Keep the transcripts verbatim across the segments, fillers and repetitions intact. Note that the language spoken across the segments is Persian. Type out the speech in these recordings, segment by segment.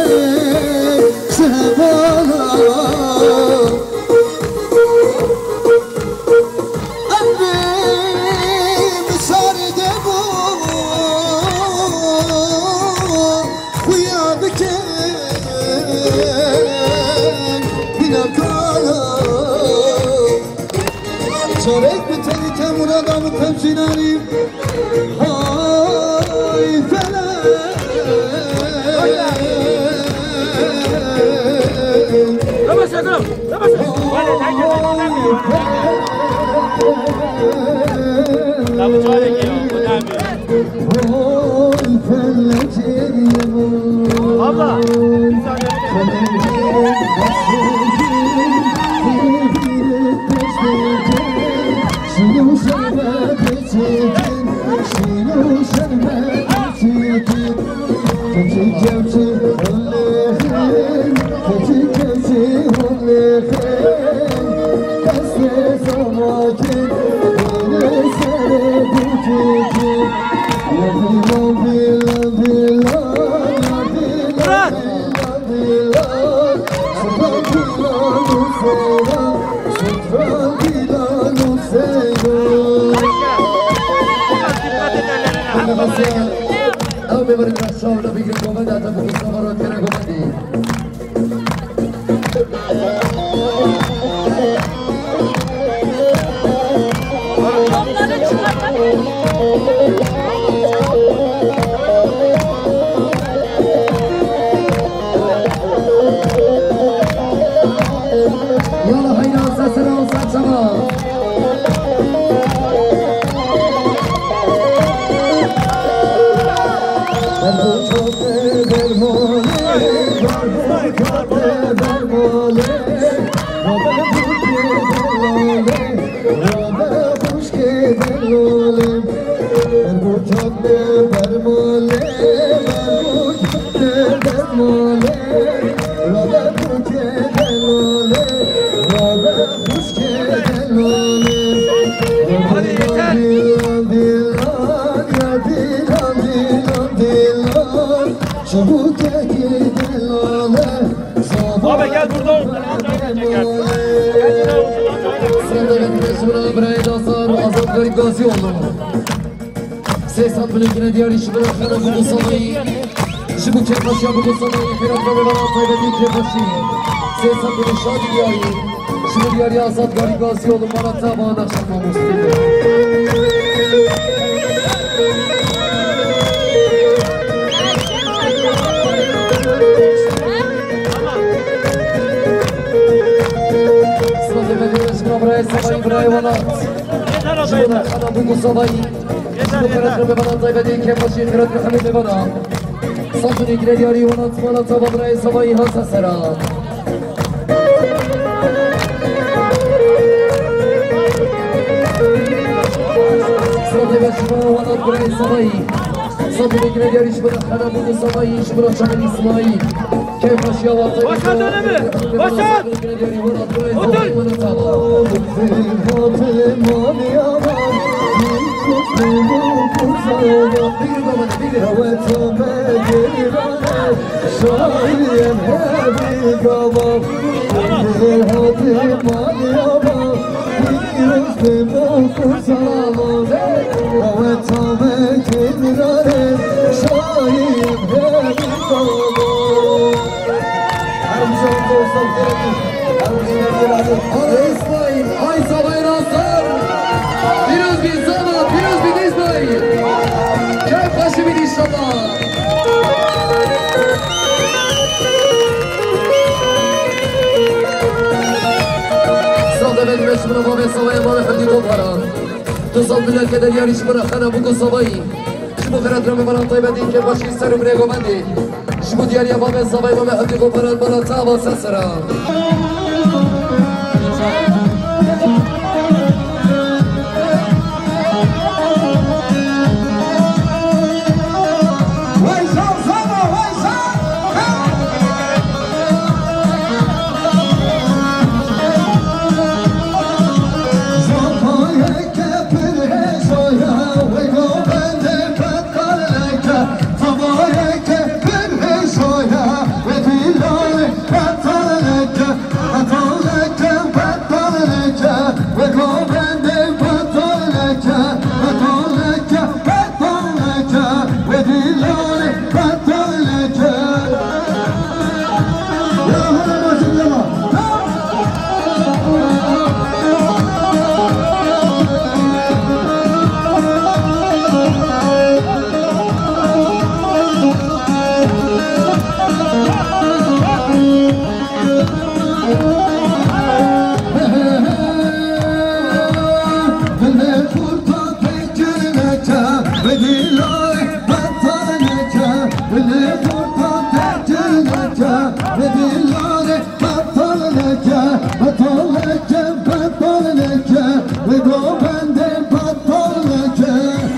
شارك بتنی که مرادم تمشینانی های فلک لباس اقرب لباس لباس چاره که abla او ببرید رخشا رو بگیرید گمنده حتی بگید سوارات کنه گمندی یالا حینا سسنا و سچما Abi gel burada ol. Sıradaki buraya dostlar Azat Garip Gazi oldu. Sesat Bülent'ine diğer işi bırakan bu Musa'yı şu bu kefaşı bu Musa'yı Firat'la ve bana kaybediği kefaşı Sesat Bülent Şadi diyarı şu bu diğer Azat Garip Gazi oldu bana tabağına şakmamıştı. برای سوایی برای ولات شما خدا بگو سوایی شما خرد رو به ولات زایبدی که باشی خرد رو همین ببنا ساتونی گره دیاری ولات ولات سوا برای سوایی ها سسرا ساده به شما ولات برای سوایی ساتونی گره دیاری شما خدا بگو سوایی شما را شامل اسمایی كيف اشياء واطيه باشا دنبه باشا İsmail, ay sabahın aslan Biraz bir zaman, biraz bir İsmail Keyif başı bir inşallah Sırada benim eşimine babaya sabahın bana hadi toparan Tuzal bilen keder yarış bırakana bu sabahı Şu خیرت رو می‌برم طیبتی که باشی سر و برگمندی شما دیاری بابا سبای بابا حدی کو پرال بالا تا واسه سرا With بدلانه بطل لکه بطل لکه بطل لکه بگو بنده بطل لکه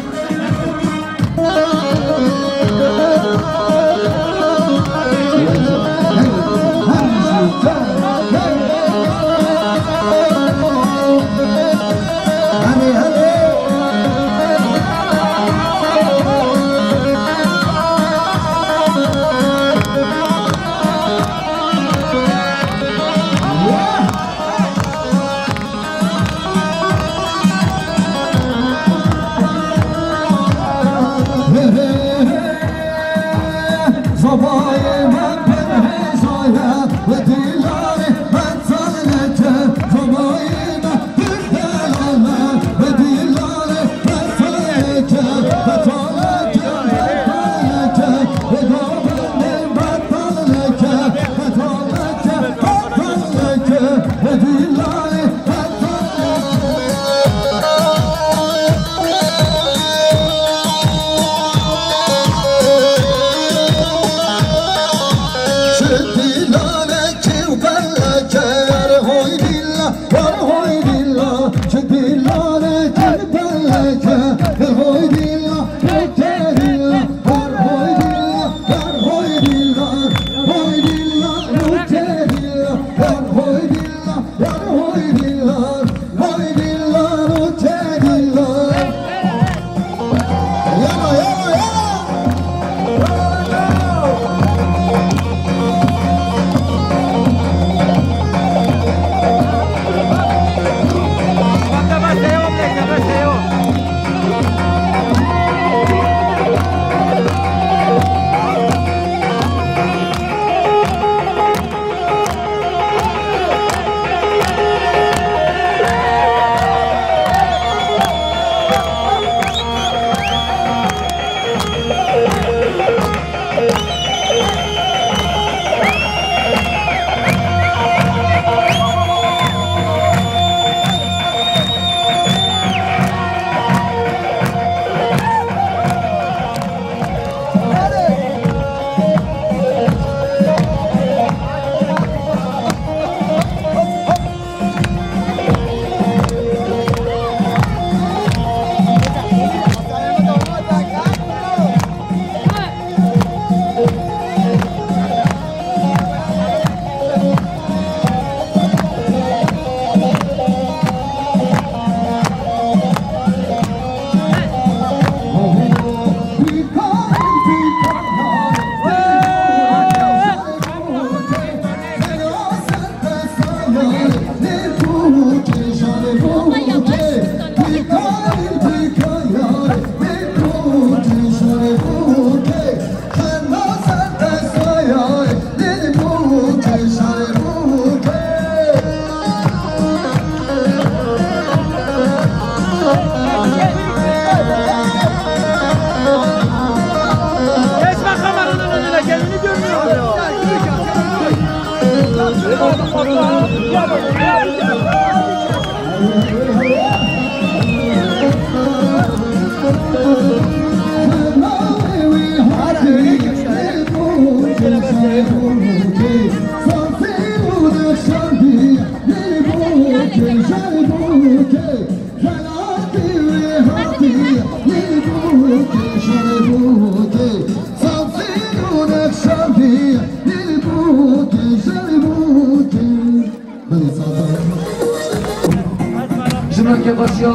که باشیا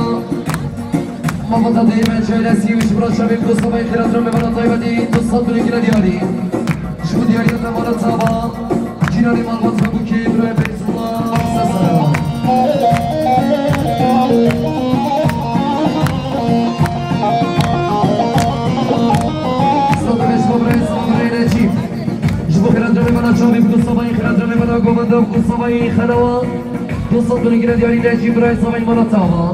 محمد دیمه جلسی و شبرا شبیه دوستای خیرات رو میبرن طیبتی دوستان بلیگیره دیاری شما دیاری رو نمارا تابا جیناری مالبات رو بکی برای بیزولا سسرا سلام بشما برای سلام برای نجیب شما خیرات رو میبرن شبیه دوستای خیرات رو میبرن گومندم دوستای خنوا دوستان بلیگیره دیاری نجیب برای سلام مالا تابا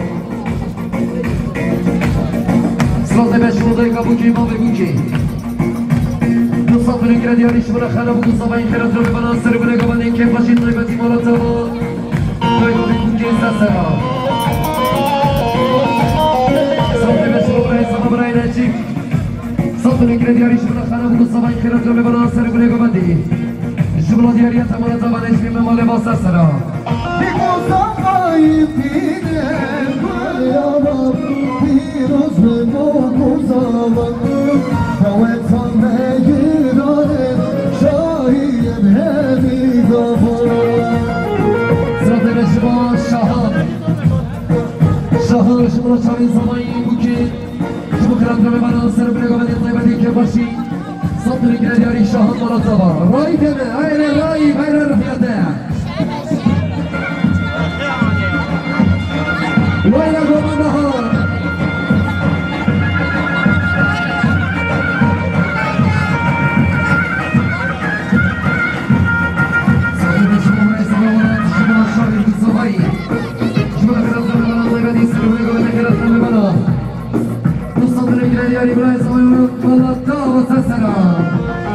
سلام بشما دای کابوکی ما بگوکی دوستان بلیگیره دیاری شما خنوا دوستای خیرات رو میبرن سر برای گومندم که باشید طیبتی مالا تابا دای بگوکی سسرا سلام بشما برای سلام برای نجیب سلام بلیگیره دیاری شما خنوا دوستای خیرات رو میبرن سر برای گومندم شما دیاری تمام زبانش بیم مال واسه سرا بگو زمایی پیده یارم پیروز به بگو زمان باوتان بگیرانه شاهیم همی دافان زرده شما شاهان شاهان شما شاهین زمانی بوکی شما کرد رو ببرن سر بلگو بدید طیبتی که باشی صدر که دیاری شاهان مرتبا رایی کنه ایره رایی ایره رفیاته واینا گمان نهار صدر شما های سلامات شما شاهین بزاهایی شما کرد رو ببرن طیبتی سر بلگو بدید کرد رو ببرن صدر که دیاری برای سلامات ملتا و سسرا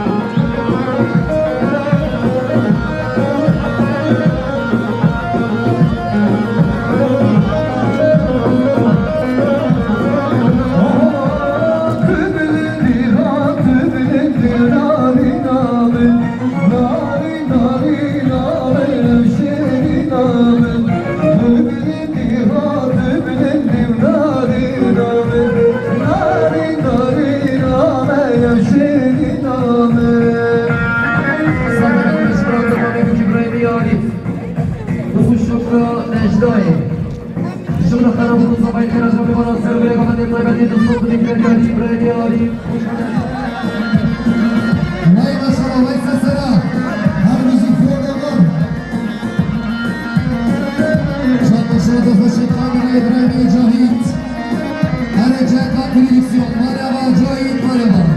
شما خراب بود صبای خیرش رو ببرن سر بله گفتن این طیبتی دوستان بودیم کرگردی برای دیاری نای باشم وای سسرا هر روزی فردگان شاد باشد و خوشید خانم ابراهیمی جاهید هر جهت پردیکسیون ماروا جاهید ماروا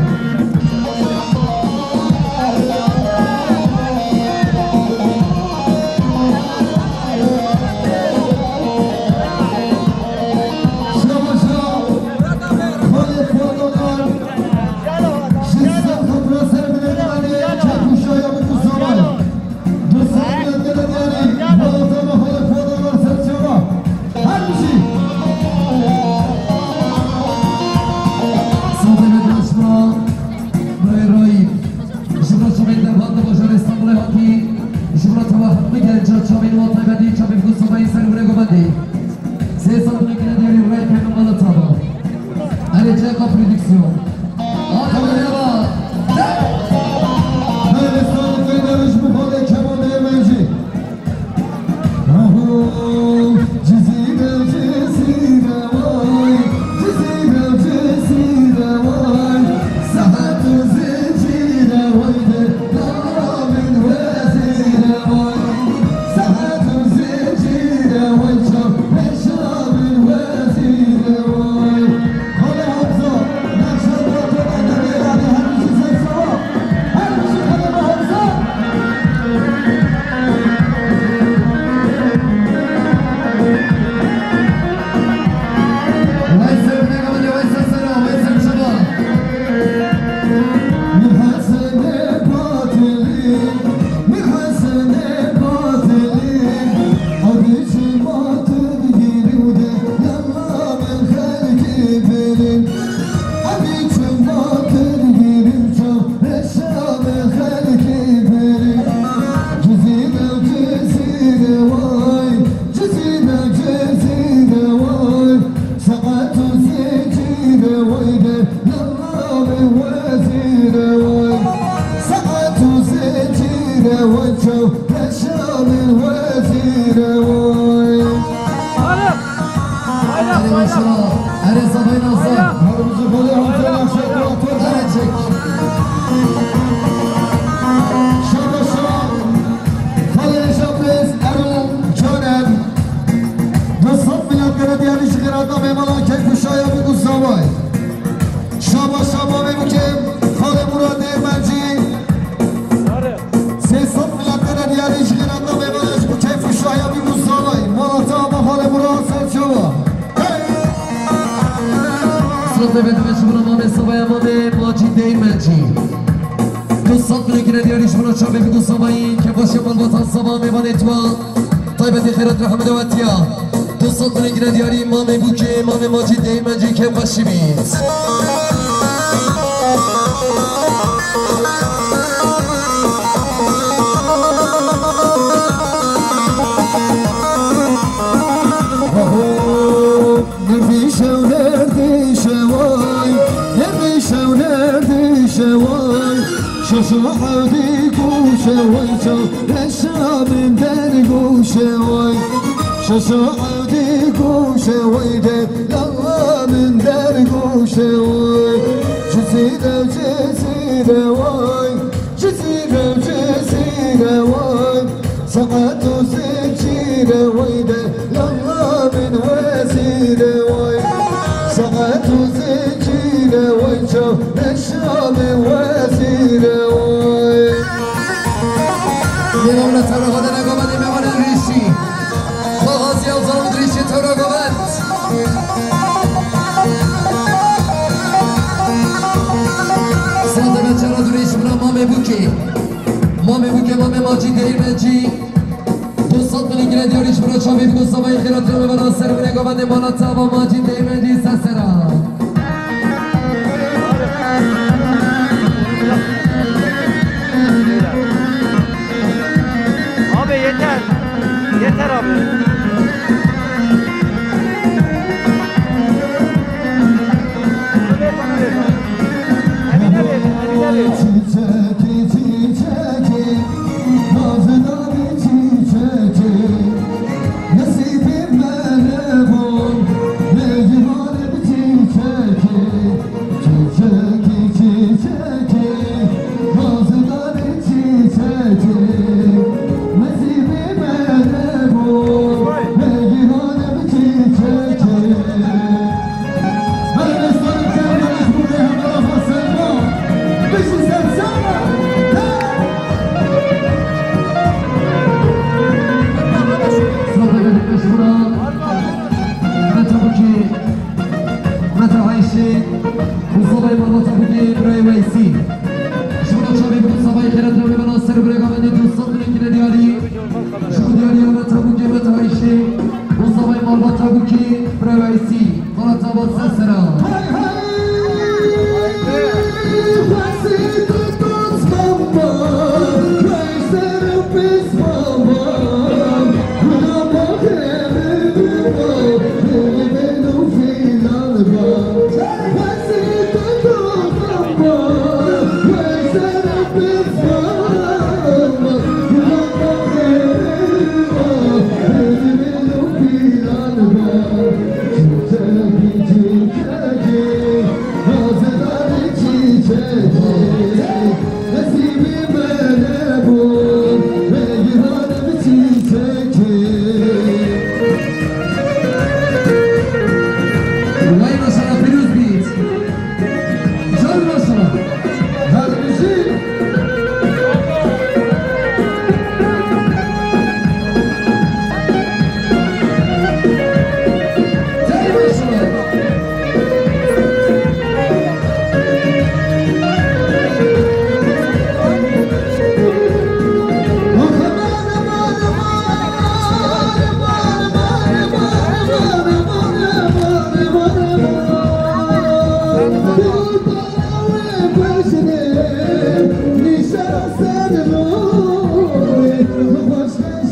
دوستان بلکه دیاریش بنا چا بگو دوستان باید که باشه مال وطن سبا میوانه تو طیبت خیرات رحمت و اتیا دوستان بلکه دیاری امام بوکه امام ماجید دیمنجی که باشی بید شسعودي قوشة ويتو الشام در قوشة وي شسعودي قوشة ويدي لغا من در قوشة وي جزيرة جزيرة وي جزيرة جزيرة وي سقط زنجيرة ويدي لغا من وزيرة وي سقط زنجيرة ويتو الشام وزيرة وي يلونا ترى غدا نقابل مهمان الريشي مغازي الظلم ريشي ترى قابل صادنا ترى دريش من مامي بوكي مامي بوكي مامي ماجي دير منجي دوستان من اینگره دیاریش برا چاوی بگو سبایی خیرات رو ببرا سر و نگاه مالا تابا ماجی دیر منجی سسرا abi yeter. Yeter abi. Emine ver, Emine ver. Çiçeki çiçeki nazına bir çiçeki nasibim bana bol mecbur bir çiçeki çiçeki çiçeki nazına bir çiçeki nasibim bana bol mecbur bir çiçeki Hadi sorun sen bana buraya bana sen This is the summer. صادنا بالمشهورة متى بوكي متى عايشي وصباي مرة بوكي براي ويسي شكرا شابي بكم صباي خيرات ربي بناصر بريقا من يدو الصوت من كنا ديالي شكرا ديالي متى بوكي متى عايشي وصباي مرة بوكي براي ويسي مرة بوكي Nişan sen